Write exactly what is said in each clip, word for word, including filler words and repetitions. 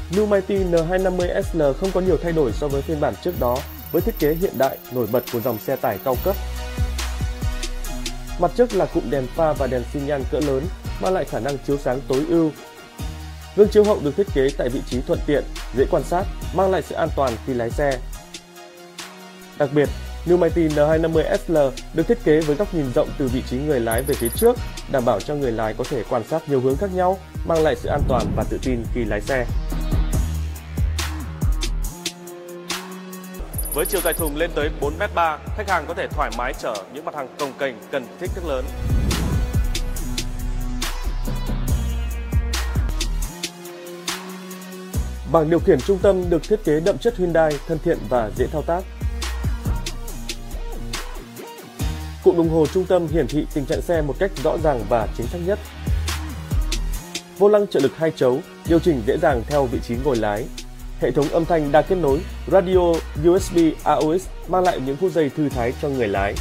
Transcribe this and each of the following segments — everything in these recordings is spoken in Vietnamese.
New Mighty N hai năm mươi S L không có nhiều thay đổi so với phiên bản trước đó, với thiết kế hiện đại nổi bật của dòng xe tải cao cấp. Mặt trước là cụm đèn pha và đèn xi nhan cỡ lớn, mang lại khả năng chiếu sáng tối ưu. Gương chiếu hậu được thiết kế tại vị trí thuận tiện, dễ quan sát, mang lại sự an toàn khi lái xe. Đặc biệt, New Mighty N hai năm mươi S L được thiết kế với góc nhìn rộng từ vị trí người lái về phía trước, đảm bảo cho người lái có thể quan sát nhiều hướng khác nhau, mang lại sự an toàn và tự tin khi lái xe. Với chiều dài thùng lên tới bốn mét ba, khách hàng có thể thoải mái chở những mặt hàng cồng kềnh cần kích thước lớn. Bảng điều khiển trung tâm được thiết kế đậm chất Hyundai, thân thiện và dễ thao tác. Cụm đồng hồ trung tâm hiển thị tình trạng xe một cách rõ ràng và chính xác nhất. Vô lăng trợ lực hai chấu, điều chỉnh dễ dàng theo vị trí ngồi lái. Hệ thống âm thanh đa kết nối, radio, U S B, A U X mang lại những phút giây thư thái cho người lái.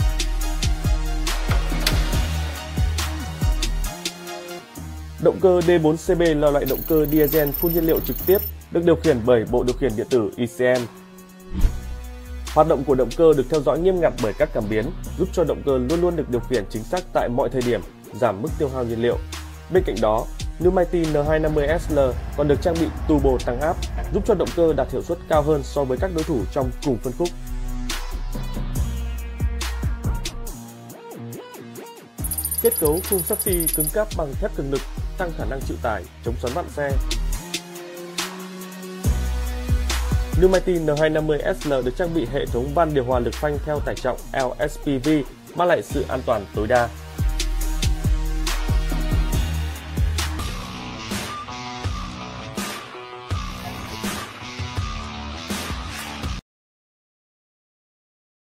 Động cơ D bốn C B là loại động cơ diesel phun nhiên liệu trực tiếp, được điều khiển bởi bộ điều khiển điện tử E C M. Hoạt động của động cơ được theo dõi nghiêm ngặt bởi các cảm biến, giúp cho động cơ luôn luôn được điều khiển chính xác tại mọi thời điểm, giảm mức tiêu hao nhiên liệu. Bên cạnh đó, New Mighty N hai năm mươi S L còn được trang bị turbo tăng áp, giúp cho động cơ đạt hiệu suất cao hơn so với các đối thủ trong cùng phân khúc. Kết cấu khung chassis cứng cáp bằng thép cường lực, tăng khả năng chịu tải, chống xoắn vặn xe. New Mighty N hai năm mươi S L được trang bị hệ thống van điều hòa lực phanh theo tải trọng L S P V, mang lại sự an toàn tối đa.